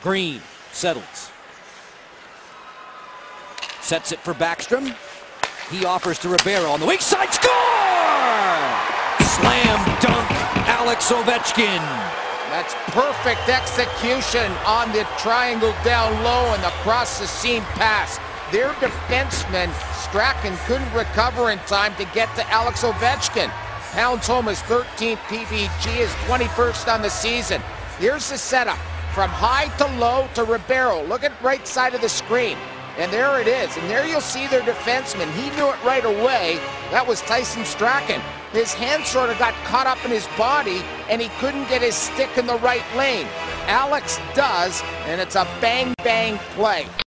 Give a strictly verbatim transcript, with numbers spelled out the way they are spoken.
Green settles. Sets it for Backstrom. He offers to Ribeiro on the weak side. Score! Slam dunk, Alex Ovechkin. That's perfect execution on the triangle down low and across the seam pass. Their defenseman, Strachan, couldn't recover in time to get to Alex Ovechkin. Pounds home his thirteenth P V G, his twenty-first on the season. Here's the setup. From high to low to Ribeiro. Look at right side of the screen. And there it is. And there you'll see their defenseman. He knew it right away. That was Tyson Strachan. His hand sort of got caught up in his body, and he couldn't get his stick in the right lane. Alex does, and it's a bang-bang play.